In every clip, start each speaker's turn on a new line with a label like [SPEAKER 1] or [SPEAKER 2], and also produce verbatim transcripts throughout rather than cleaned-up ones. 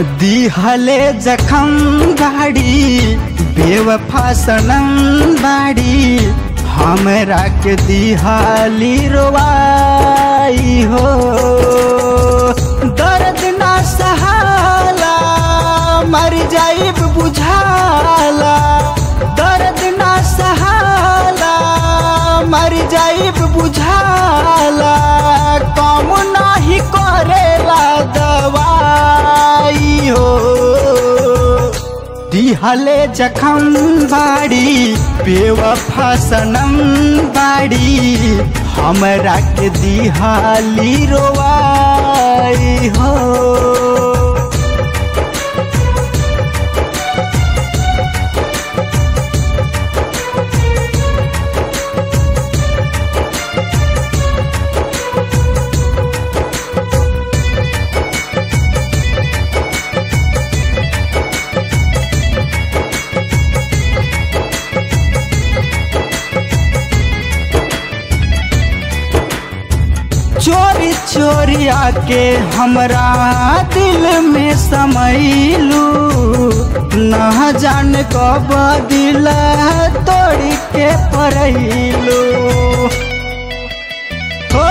[SPEAKER 1] दिहले जखम बाड़ी बेवफा सनम बाड़ी हमरा के दिहाली रोवाई हो। दर्द ना सहाला मर जाइब बुझाला, दर्द ना सहाला मर जाइब बुझाला, काम नाही करेला दवाई हो। दिहले जखम बाड़ी बेवफा सनम बाड़ी हमरा के दिहाली रोवाई हो। चोरी चोरी आके हमरा दिल में समैलू, न जान कब दिल तोड़ के परैलू। हो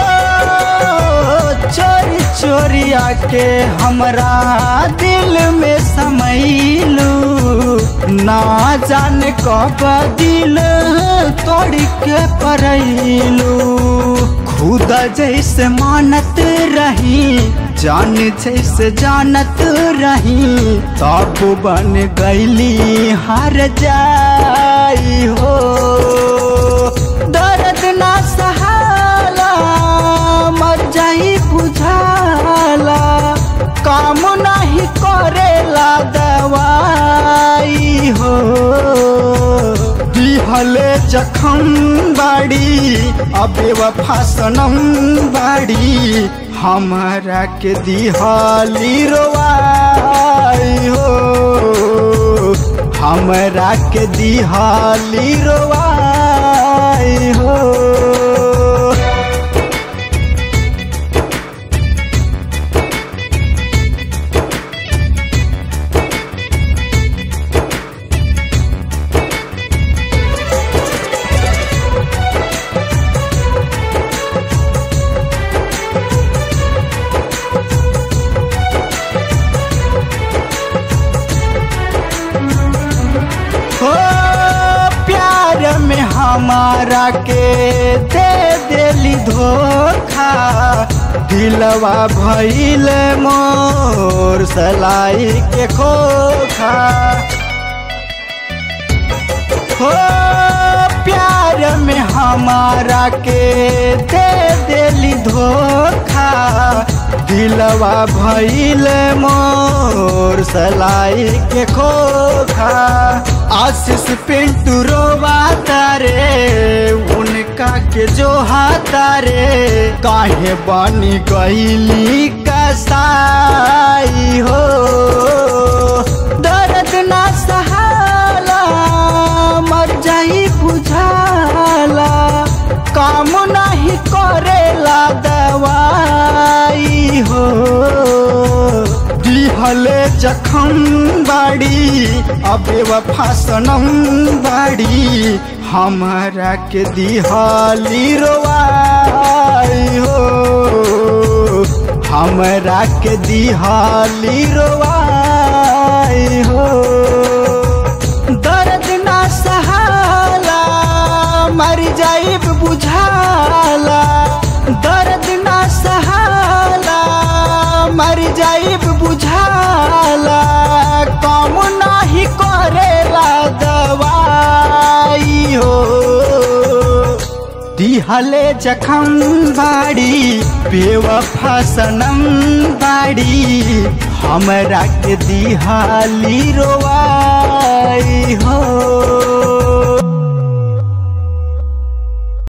[SPEAKER 1] चोरी चोरी आके हमरा दिल में समैलू, न जान कब दिल तोड़ के परैलू। खुदा जैसे मानत रही जान जैसे जानत रही, तब बन गईली हार जाई हो। दर्द ना सहाला मर जाई बुझाला, काम नहीं करेला दवाई हो। दिहले जखम बाड़ी बेवफा सनम बाड़ी हमरा के दिहाली रोवाई हो, हमरा के दिहाली रोवाई हो। में हमारा के दे देली धोखा, दिलवा भइल मोर सलाई के खोखा। हो प्यार में हमारा के दे देली धोखा, दिलवा भइल मोर सलाई के खोखा। आशीष पिंटू रोवा तारे उनका के जो हातारे, काहे बनी गईली कसाई हो। दर्द ना सहाला मर जाई बुझाला, काम नहीं करेला दवाई हो। दिहले जखम बाड़ी बेवफा सनम बाड़ी हमरा के दिहाली रोवाई हो, हमरा के दिहाली रोवाई हो। दर्द ना सहाला मर जाइब बुझाला, दर्द ना सहाला मर जाइब बुझाला, काम नाही करेला दवाई हो। दिहले जखम बाड़ी बेवफा सनम बाड़ी हमरा के दिहाली रोवाई